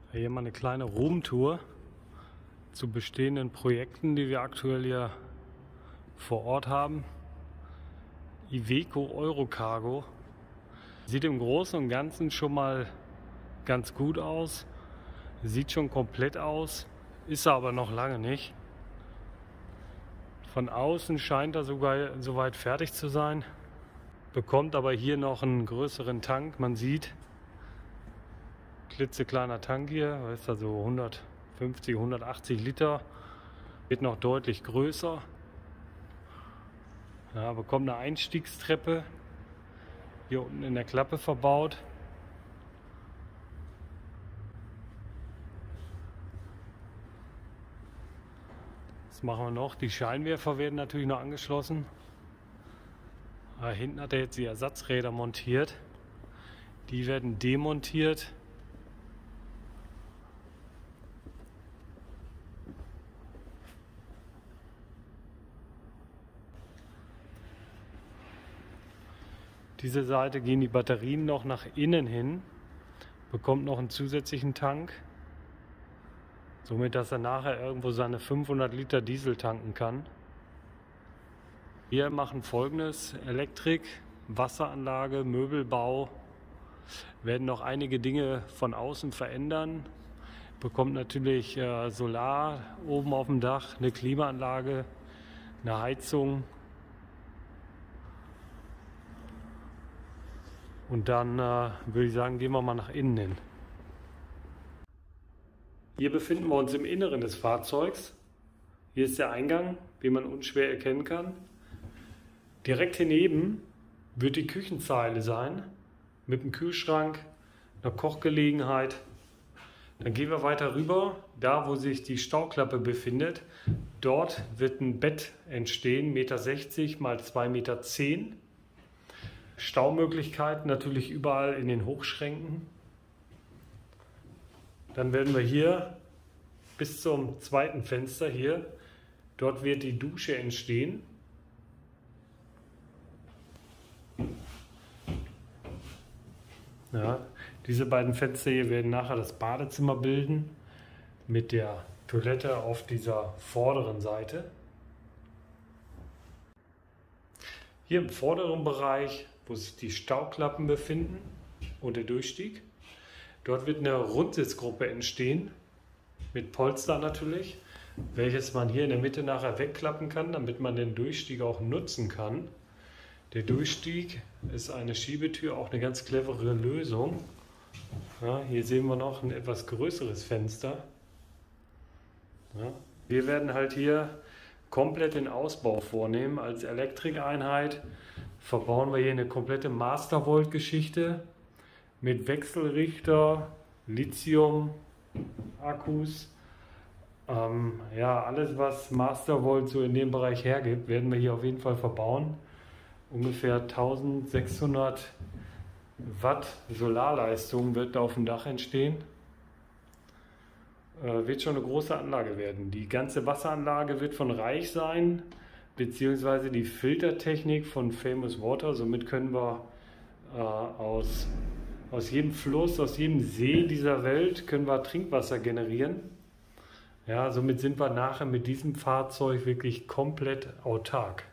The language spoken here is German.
Hier mal eine kleine Roomtour zu bestehenden Projekten, die wir aktuell hier vor Ort haben. Iveco Eurocargo sieht im Großen und Ganzen schon mal ganz gut aus, sieht schon komplett aus, ist er aber noch lange nicht. Von außen scheint er sogar soweit fertig zu sein, bekommt aber hier noch einen größeren Tank. Man sieht, klitzekleiner Tank hier, ist also 150, 180 Liter, wird noch deutlich größer. Ja, bekommt eine Einstiegstreppe hier unten in der Klappe verbaut. Was machen wir noch? Die Scheinwerfer werden natürlich noch angeschlossen. Da hinten hat er jetzt die Ersatzräder montiert. Die werden demontiert. Diese Seite gehen die Batterien noch nach innen hin, bekommt noch einen zusätzlichen Tank, somit dass er nachher irgendwo seine 500 Liter Diesel tanken kann. Wir machen Folgendes: Elektrik, Wasseranlage, Möbelbau, werden noch einige Dinge von außen verändern, bekommt natürlich Solar oben auf dem Dach, eine Klimaanlage, eine Heizung. Und dann würde ich sagen, gehen wir mal nach innen hin. Hier befinden wir uns im Inneren des Fahrzeugs. Hier ist der Eingang, wie man unschwer erkennen kann. Direkt daneben wird die Küchenzeile sein, mit dem Kühlschrank, einer Kochgelegenheit. Dann gehen wir weiter rüber, da wo sich die Stauklappe befindet. Dort wird ein Bett entstehen, 1,60 m mal 2,10 Meter. Staumöglichkeiten natürlich überall in den Hochschränken. Dann werden wir hier bis zum zweiten Fenster hier, dort wird die Dusche entstehen. Ja, diese beiden Fenster hier werden nachher das Badezimmer bilden, mit der Toilette auf dieser vorderen Seite. Hier im vorderen Bereich, wo sich die Stauklappen befinden und der Durchstieg, dort wird eine Rundsitzgruppe entstehen, mit Polster natürlich, welches man hier in der Mitte nachher wegklappen kann, damit man den Durchstieg auch nutzen kann. Der Durchstieg ist eine Schiebetür, auch eine ganz clevere Lösung. Ja, hier sehen wir noch ein etwas größeres Fenster. Ja, wir werden halt hier komplett den Ausbau vornehmen. Als Elektrikeinheit verbauen wir hier eine komplette Mastervolt-Geschichte mit Wechselrichter, Lithium, Akkus. Ja, alles was Mastervolt so in dem Bereich hergibt, werden wir hier auf jeden Fall verbauen. Ungefähr 1600 Watt Solarleistung wird auf dem Dach entstehen. Wird schon eine große Anlage werden. Die ganze Wasseranlage wird von Reich sein, beziehungsweise die Filtertechnik von Famous Water. Somit können wir aus jedem Fluss, aus jedem See dieser Welt können wir Trinkwasser generieren. Ja, somit sind wir nachher mit diesem Fahrzeug wirklich komplett autark.